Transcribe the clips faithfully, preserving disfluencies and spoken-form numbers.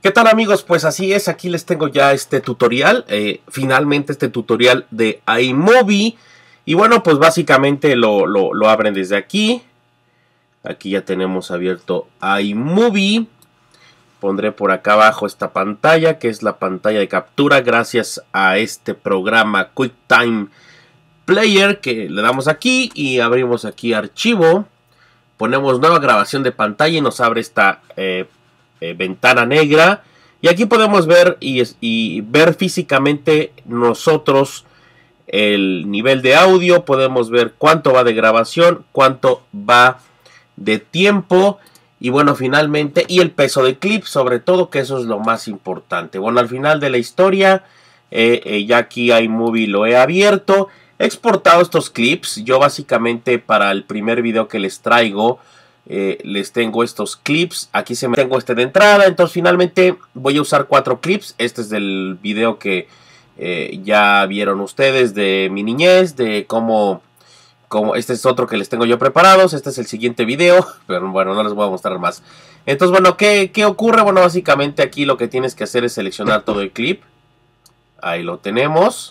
¿Qué tal, amigos? Pues así es, aquí les tengo ya este tutorial, eh, finalmente este tutorial de iMovie. Y bueno, pues básicamente lo, lo, lo abren desde aquí. Aquí ya tenemos abierto iMovie. Pondré por acá abajo esta pantalla, que es la pantalla de captura gracias a este programa QuickTime Player, que le damos aquí y abrimos aquí archivo. Ponemos nueva grabación de pantalla y nos abre esta eh, eh, ventana negra. Y aquí podemos ver y, y ver físicamente nosotros el nivel de audio. Podemos ver cuánto va de grabación, cuánto va de tiempo. Y bueno, finalmente, y el peso del clip, sobre todo, que eso es lo más importante. Bueno, al final de la historia, eh, eh, ya aquí iMovie lo he abierto. He exportado estos clips. Yo básicamente para el primer video que les traigo, eh, les tengo estos clips. Aquí se me tengo este de entrada. Entonces finalmente voy a usar cuatro clips. Este es del video que eh, ya vieron ustedes de mi niñez, de cómo, cómo... Este es otro que les tengo yo preparados. Este es el siguiente video, pero bueno, no les voy a mostrar más. Entonces, bueno, ¿qué, qué ocurre? Bueno, básicamente aquí lo que tienes que hacer es seleccionar todo el clip. Ahí lo tenemos.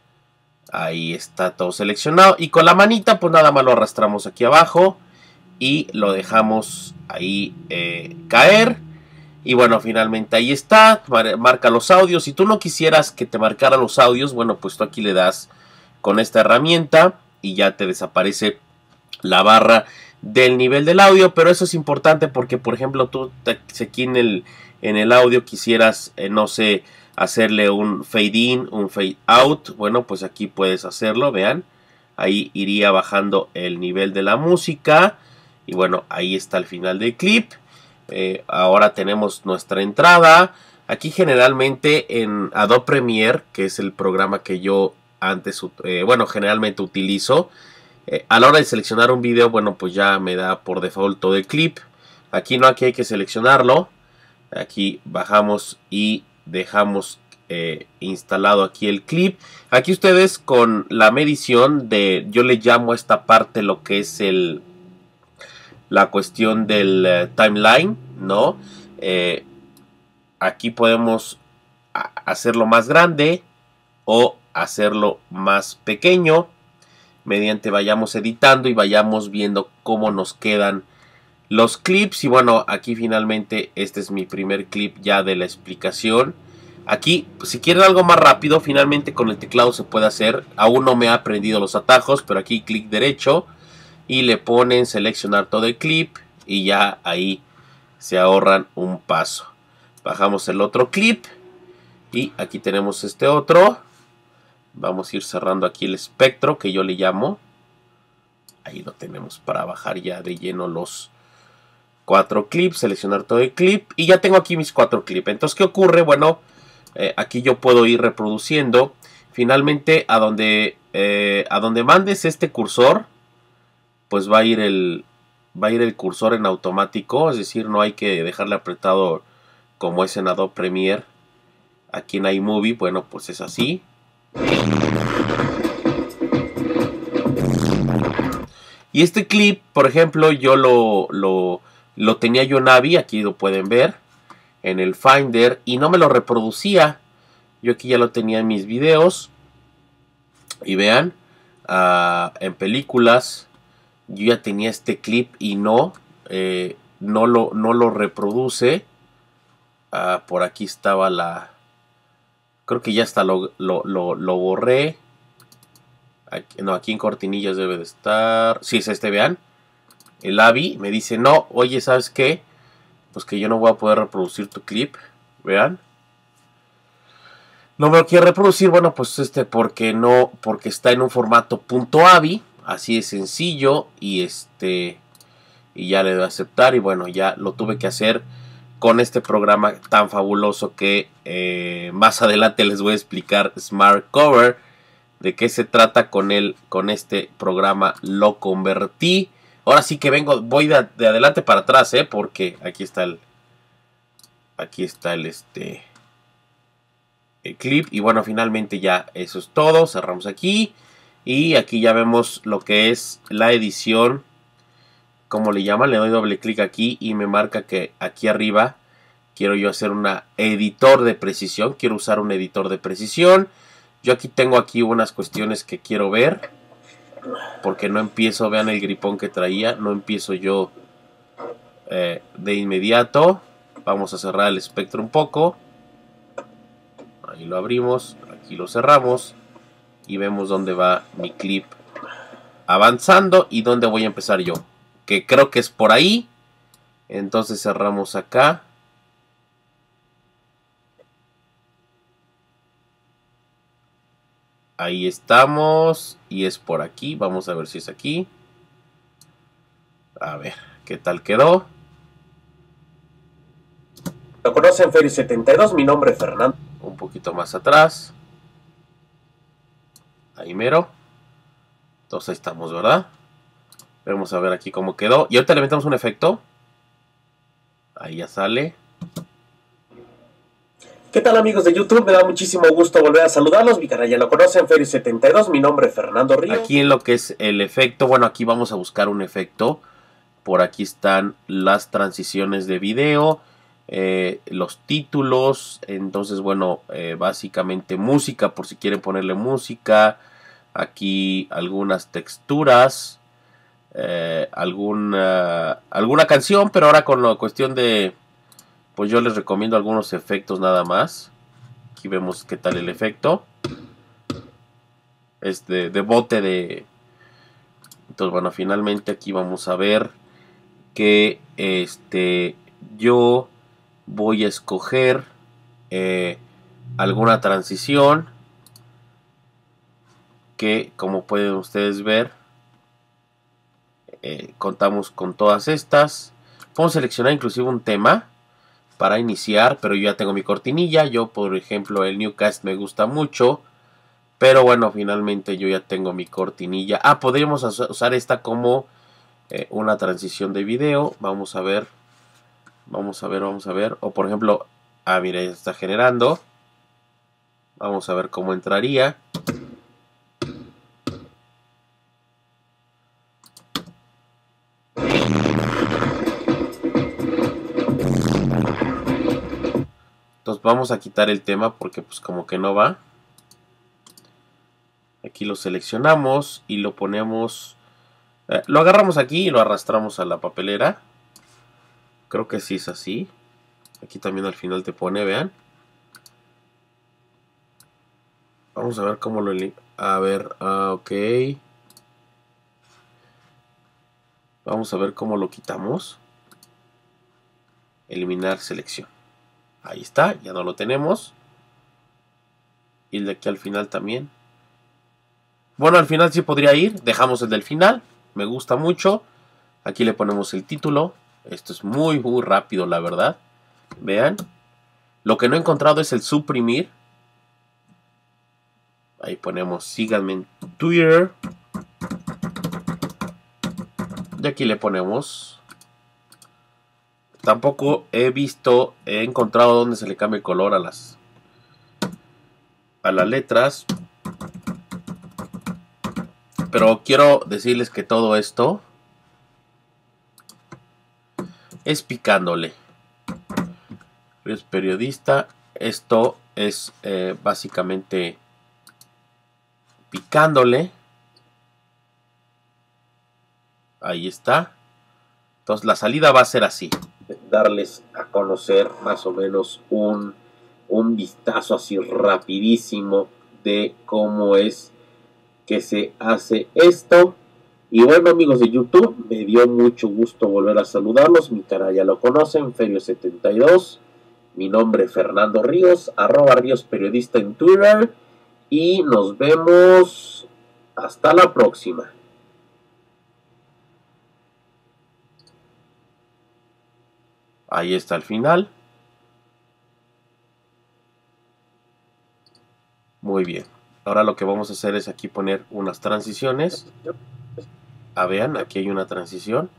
Ahí está todo seleccionado. Y con la manita pues nada más lo arrastramos aquí abajo. Y lo dejamos ahí eh, caer. Y bueno, finalmente ahí está. Marca los audios. Si tú no quisieras que te marcara los audios, bueno, pues tú aquí le das con esta herramienta. Y ya te desaparece la barra del nivel del audio. Pero eso es importante porque, por ejemplo, tú aquí en el, en el audio quisieras, eh, no sé, hacerle un fade in, un fade out. Bueno, pues aquí puedes hacerlo, vean. Ahí iría bajando el nivel de la música. Y bueno, ahí está el final del clip. Eh, ahora tenemos nuestra entrada. Aquí generalmente en Adobe Premiere, que es el programa que yo antes, eh, bueno, generalmente utilizo. Eh, a la hora de seleccionar un video, bueno, pues ya me da por default todo el clip. Aquí no, aquí hay que seleccionarlo. Aquí bajamos y dejamos eh, instalado aquí el clip. Aquí ustedes con la medición de, yo le llamo a esta parte lo que es el la cuestión del uh, timeline, ¿no? Eh, aquí podemos hacerlo más grande o hacerlo más pequeño mediante vayamos editando y vayamos viendo cómo nos quedan los clips. Y bueno, aquí finalmente este es mi primer clip ya de la explicación. Aquí, pues, si quieren algo más rápido, finalmente con el teclado se puede hacer. Aún no me ha aprendido los atajos, pero aquí clic derecho y le ponen seleccionar todo el clip y ya ahí se ahorran un paso. Bajamos el otro clip y aquí tenemos este otro. Vamos a ir cerrando aquí el espectro que yo le llamo. Ahí lo tenemos para bajar ya de lleno los cuatro clips, seleccionar todo el clip y ya tengo aquí mis cuatro clips. Entonces, ¿qué ocurre? Bueno, eh, aquí yo puedo ir reproduciendo. Finalmente, a donde, eh, a donde mandes este cursor, pues va a ir el va a ir el cursor en automático, es decir, no hay que dejarle apretado como es en Adobe Premiere. Aquí en iMovie, bueno, pues es así. Y este clip, por ejemplo, yo lo, lo, lo tenía yo en Avi, aquí lo pueden ver, en el Finder, y no me lo reproducía. Yo aquí ya lo tenía en mis videos. Y vean, uh, en películas, yo ya tenía este clip y no, eh, no, lo, no lo reproduce. Uh, por aquí estaba la... Creo que ya hasta lo, lo, lo, lo borré. Aquí, no, aquí en cortinillas debe de estar. Sí, es este, vean. El Avi me dice, no, oye, ¿sabes qué? Pues que yo no voy a poder reproducir tu clip. Vean. No me lo quiere reproducir, bueno, pues este, porque no, porque está en un formato .avi. Así de sencillo. Y este, y ya le doy a aceptar. Y bueno, ya lo tuve que hacer con este programa tan fabuloso que eh, más adelante les voy a explicar, Smart Cover, de qué se trata con él, con este programa lo convertí. Ahora sí que vengo, voy de, de adelante para atrás, eh, porque aquí está el, aquí está el este, el clip y bueno, finalmente ya eso es todo. Cerramos aquí y aquí ya vemos lo que es la edición. Como le llaman, le doy doble clic aquí y me marca que aquí arriba quiero yo hacer un editor de precisión, quiero usar un editor de precisión. Yo aquí tengo aquí unas cuestiones que quiero ver, porque no empiezo, vean el gripón que traía, no empiezo yo eh, de inmediato. Vamos a cerrar el espectro un poco, ahí lo abrimos, aquí lo cerramos y vemos dónde va mi clip avanzando y dónde voy a empezar yo, que creo que es por ahí. Entonces cerramos acá. Ahí estamos. Y es por aquí. Vamos a ver si es aquí. A ver, ¿qué tal quedó? Lo conocen, Feri setenta y dos, mi nombre es Fernando. Un poquito más atrás. Ahí mero. Entonces ahí estamos, ¿verdad? Vamos a ver aquí cómo quedó. Y ahorita le metemos un efecto. Ahí ya sale. ¿Qué tal, amigos de YouTube? Me da muchísimo gusto volver a saludarlos. Mi canal ya lo conocen, Feri setenta y dos, mi nombre es Fernando Ríos. Aquí en lo que es el efecto, bueno, aquí vamos a buscar un efecto. Por aquí están las transiciones de video, eh, los títulos. Entonces, bueno, eh, básicamente música, por si quieren ponerle música. Aquí algunas texturas, eh, alguna, alguna canción, pero ahora con la cuestión de... Pues yo les recomiendo algunos efectos nada más. Aquí vemos qué tal el efecto. Es de, de bote de... Entonces, bueno, finalmente aquí vamos a ver que este, yo voy a escoger eh, alguna transición que, como pueden ustedes ver, eh, contamos con todas estas. Podemos seleccionar inclusive un tema para iniciar, pero yo ya tengo mi cortinilla. Yo, por ejemplo, el Newcast me gusta mucho, pero bueno, finalmente yo ya tengo mi cortinilla. Ah, podríamos usar esta como eh, una transición de video. Vamos a ver, vamos a ver, vamos a ver. O por ejemplo, ah, mira, ya está generando. Vamos a ver cómo entraría. Entonces vamos a quitar el tema porque pues como que no va. Aquí lo seleccionamos y lo ponemos, eh, lo agarramos aquí y lo arrastramos a la papelera. Creo que sí es así. Aquí también al final te pone, vean. Vamos a ver cómo lo... A ver, ah, ok. Vamos a ver cómo lo quitamos. Eliminar selección. Ahí está, ya no lo tenemos. Y el de aquí al final también. Bueno, al final sí podría ir. Dejamos el del final. Me gusta mucho. Aquí le ponemos el título. Esto es muy, muy rápido, la verdad. Vean. Lo que no he encontrado es el suprimir. Ahí ponemos síganme en Twitter. Y aquí le ponemos... Tampoco he visto, he encontrado donde se le cambia el color a las, a las letras. Pero quiero decirles que todo esto es picándole. Es periodista. Esto es eh, básicamente picándole. Ahí está. Entonces la salida va a ser así. Darles a conocer más o menos un, un vistazo así rapidísimo de cómo es que se hace esto. Y bueno, amigos de YouTube, me dio mucho gusto volver a saludarlos. Mi canal ya lo conocen, Ferio setenta y dos. Mi nombre es Fernando Ríos, arroba Ríos Periodista en Twitter. Y nos vemos hasta la próxima. Ahí está el final. Muy bien. Ahora lo que vamos a hacer es aquí poner unas transiciones. Ah, vean, aquí hay una transición.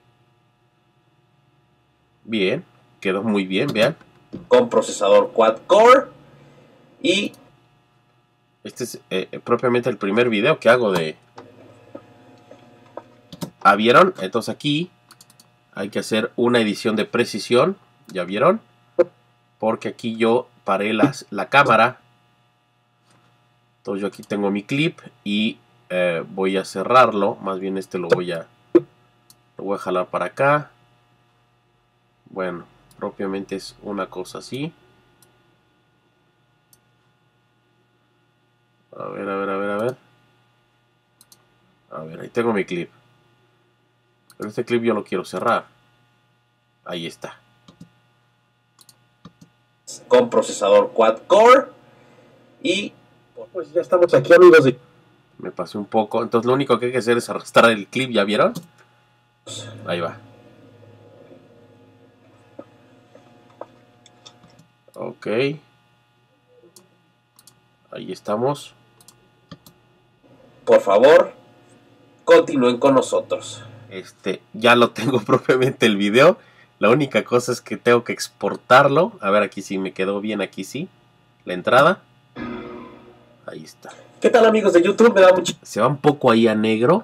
Bien, quedó muy bien, vean. Con procesador quad-core. Y este es eh, propiamente el primer video que hago de... ¿Ah, vieron? Entonces aquí hay que hacer una edición de precisión. ¿Ya vieron? porque aquí yo paré las, la cámara. Entonces yo aquí tengo mi clip y eh, voy a cerrarlo. Más bien este lo voy a, lo voy a jalar para acá. Bueno, propiamente es una cosa así. A ver, a ver, a ver, a ver. A ver, ahí tengo mi clip. Pero este clip yo lo quiero cerrar. Ahí está. Con procesador quad-core. Y pues ya estamos aquí, amigos. De... Me pasé un poco. Entonces lo único que hay que hacer es arrastrar el clip. ¿Ya vieron? Ahí va. Ok. Ahí estamos. Por favor, continúen con nosotros. Este, ya lo tengo propiamente el video. La única cosa es que tengo que exportarlo. A ver, aquí sí me quedó bien, aquí sí. La entrada. Ahí está. ¿Qué tal, amigos de YouTube? Me da mucho... Se va un poco ahí a negro.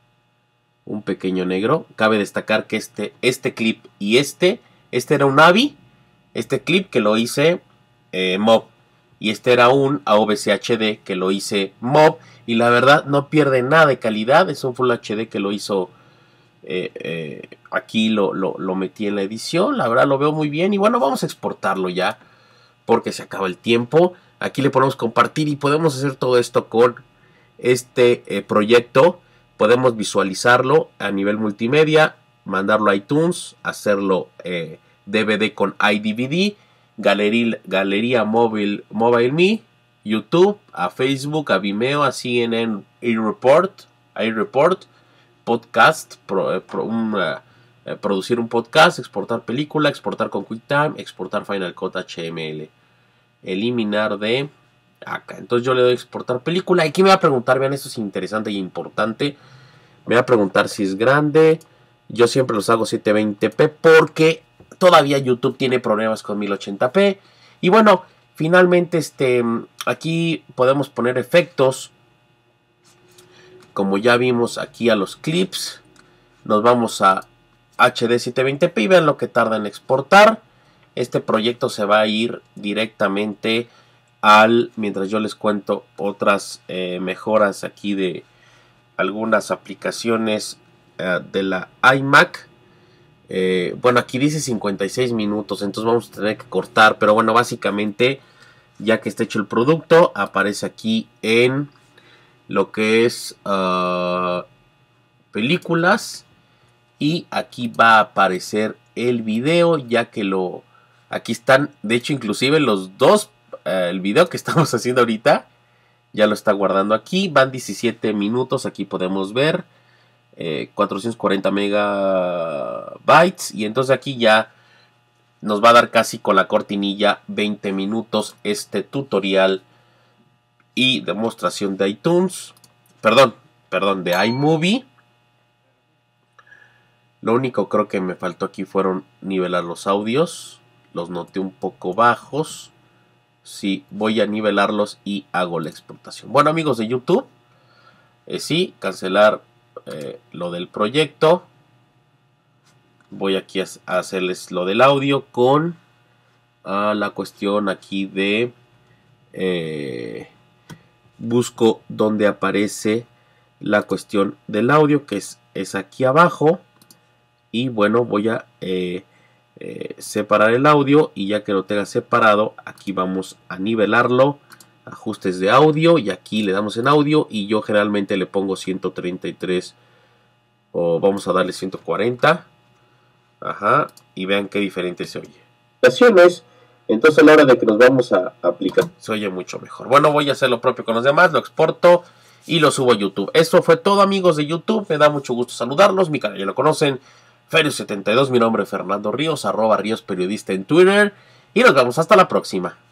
Un pequeño negro. Cabe destacar que este, este clip y este, este era un A V I. Este clip que lo hice eh, Mob. Y este era un A V C H D que lo hice Mob. Y la verdad no pierde nada de calidad. Es un Full H D que lo hizo... Eh, eh, aquí lo, lo, lo metí en la edición. La verdad lo veo muy bien. Y bueno, vamos a exportarlo ya, porque se acaba el tiempo. Aquí le ponemos compartir y podemos hacer todo esto con este eh, proyecto. Podemos visualizarlo a nivel multimedia, mandarlo a iTunes, hacerlo eh, D V D con iDVD, galería, galería móvil, Mobile Me, YouTube, a Facebook, a Vimeo, a C N N, iReport, iReport, podcast, pro, eh, pro, un, uh, eh, producir un podcast, exportar película, exportar con QuickTime, exportar Final Cut H M L, eliminar de acá. Entonces yo le doy exportar película. Aquí me va a preguntar, vean, esto es interesante y importante. Me va a preguntar si es grande. Yo siempre los hago setecientos veinte p porque todavía YouTube tiene problemas con mil ochenta p. Y bueno, finalmente este, aquí podemos poner efectos. Como ya vimos aquí a los clips. Nos vamos a H D setecientos veinte p y vean lo que tarda en exportar. Este proyecto se va a ir directamente al... Mientras yo les cuento otras eh, mejoras aquí de algunas aplicaciones uh, de la iMac. Eh, bueno, aquí dice cincuenta y seis minutos, entonces vamos a tener que cortar. Pero bueno, básicamente, ya que está hecho el producto, aparece aquí en lo que es uh, películas. Y aquí va a aparecer el video, ya que lo... Aquí están, de hecho, inclusive los dos, uh, el video que estamos haciendo ahorita, ya lo está guardando aquí. Van diecisiete minutos, aquí podemos ver. Eh, cuatrocientos cuarenta megabytes. Y entonces aquí ya nos va a dar casi con la cortinilla veinte minutos este tutorial y demostración de iTunes. Perdón, perdón, de iMovie. Lo único creo que me faltó aquí fueron nivelar los audios. Los noté un poco bajos. Sí, voy a nivelarlos y hago la exportación. Bueno, amigos de YouTube, eh, sí, cancelar eh, lo del proyecto. Voy aquí a, a hacerles lo del audio con uh, la cuestión aquí de... Eh, busco donde aparece la cuestión del audio, que es, es aquí abajo. Y bueno, voy a... Eh, Eh, separar el audio, y ya que lo tenga separado, aquí vamos a nivelarlo, ajustes de audio, y aquí le damos en audio, y yo generalmente le pongo ciento treinta y tres, o vamos a darle ciento cuarenta, ajá, y vean qué diferente se oye. Entonces a la hora de que nos vamos a aplicar, se oye mucho mejor. Bueno, voy a hacer lo propio con los demás, lo exporto y lo subo a YouTube. Esto fue todo, amigos de YouTube, me da mucho gusto saludarlos, mi canal ya lo conocen, Ferius setenta y dos, mi nombre es Fernando Ríos, arroba Ríos Periodista en Twitter, y nos vemos hasta la próxima.